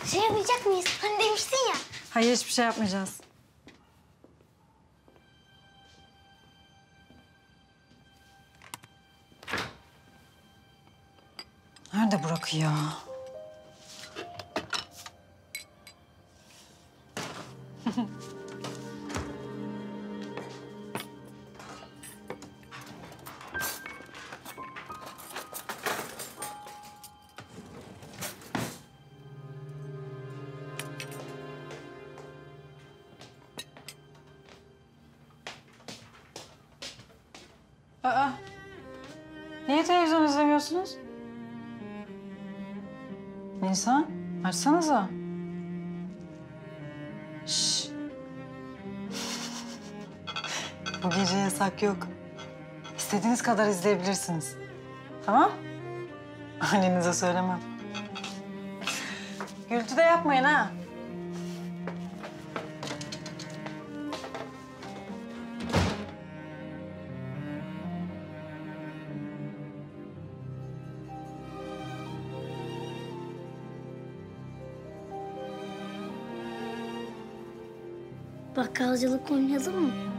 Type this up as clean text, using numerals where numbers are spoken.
Şey yapacak mıyız? Hani demiştin ya. Hayır, hiçbir şey yapmayacağız. Nerede Burak ya? Aa, niye televizyon izlemiyorsunuz? Nisan, açsanıza. Şşş. Bu gece yasak yok. İstediğiniz kadar izleyebilirsiniz. Tamam? Annenize söylemem. Gürültü de yapmayın ha. Bakkalcılık oynayalım mı?